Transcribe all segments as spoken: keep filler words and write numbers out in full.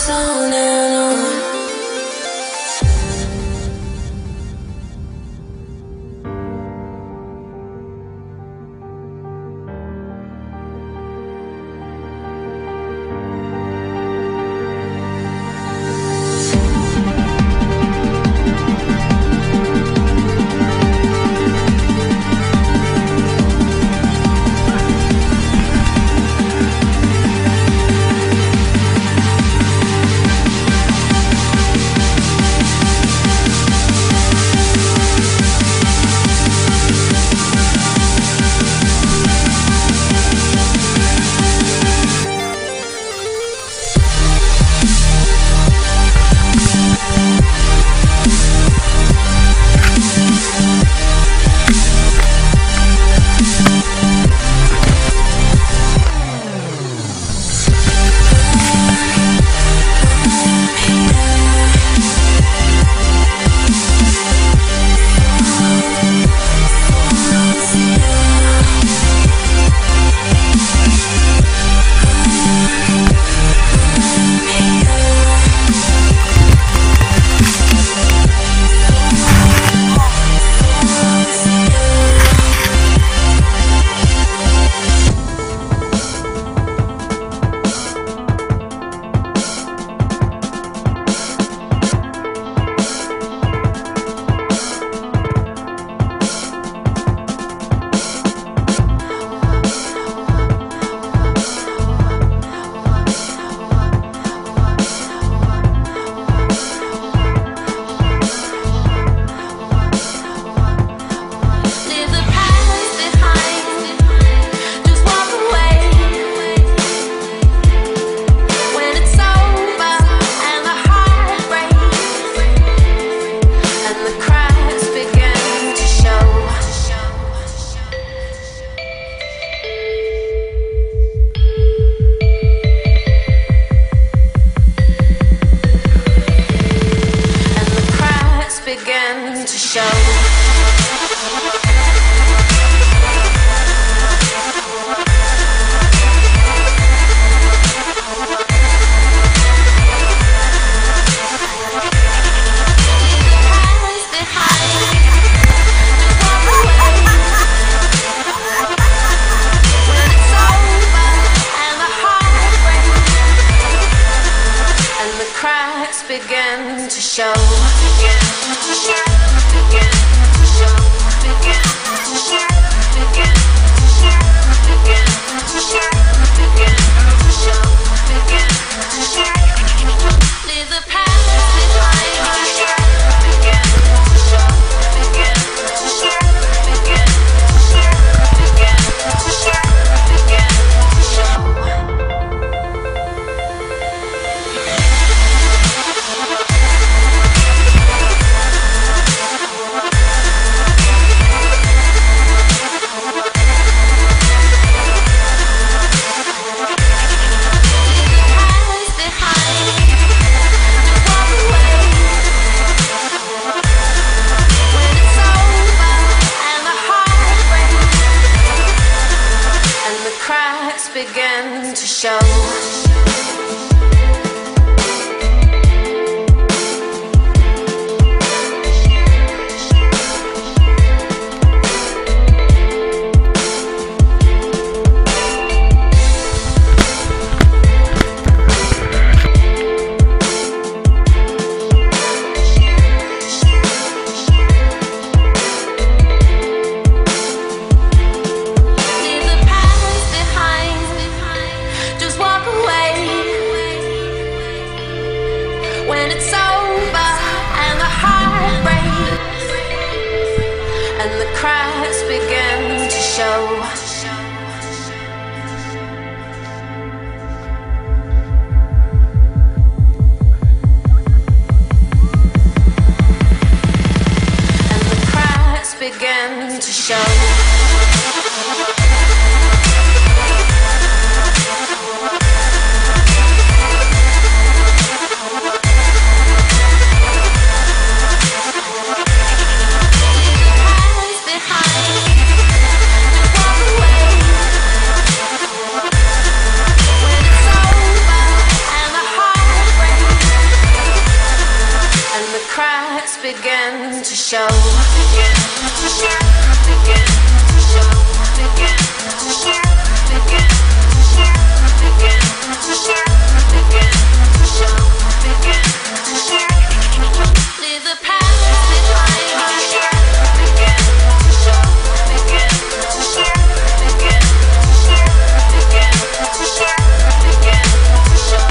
on and on. To show begin to show, begin to show, begin to show, begin to show, begin to show, begin to show, begin to show, begin to show. Leave the past behind. Begin to show, begin to show, begin to show, begin to show, begin to show. Begin to show. When it's over and the heart breaks and the cracks begin to show. And the cracks begin to show. Behind, walk away. began to show. Began to show. Began to show. Began to show. Began to show. Began to show. Began to show. Began to show. Leave the past behind. Began to show. Began to show. Began to show. Began to show. Began to show.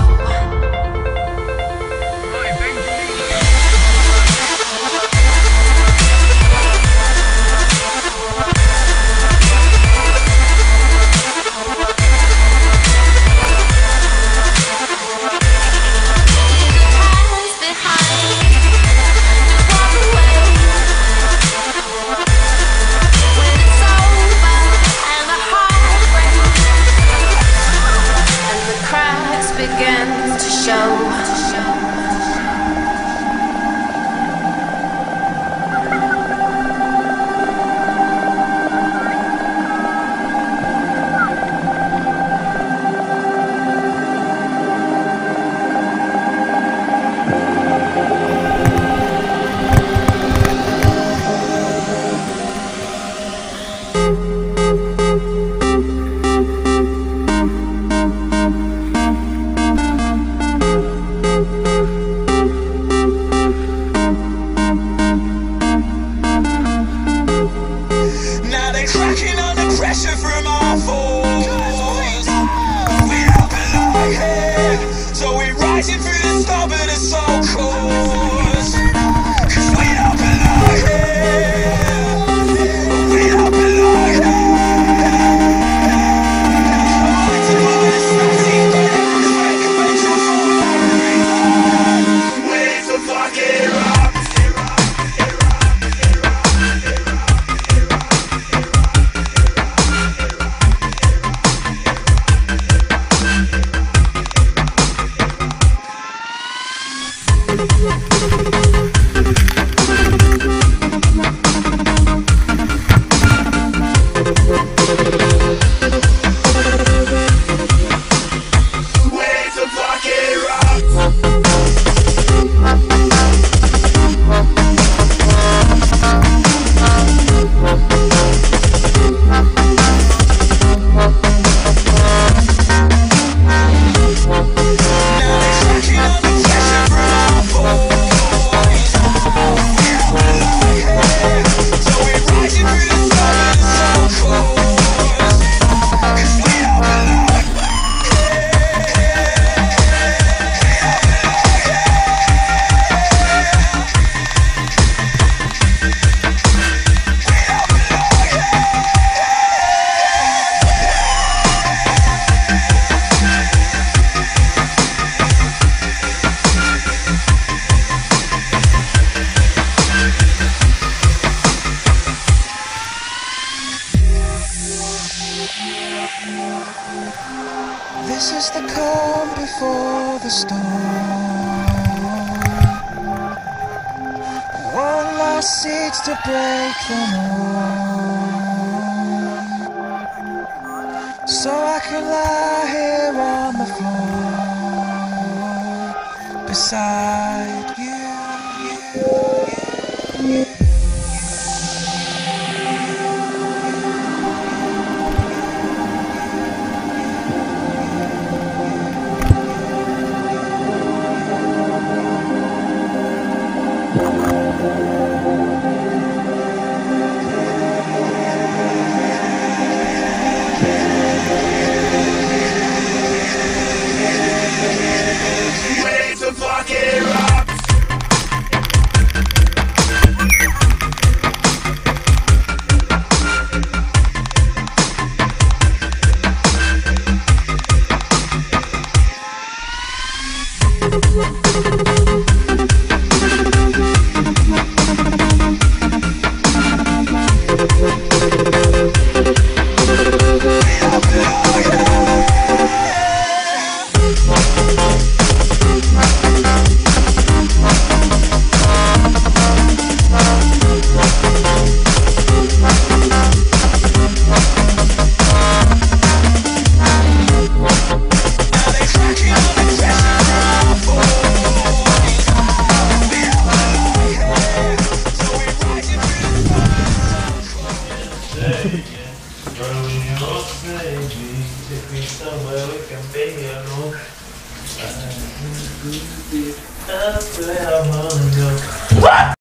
Began to show. This is the calm before the storm. One last seeds to break the norm. So I can lie here on the floor beside you, you, you, you. Ready to fuck it up. Who did I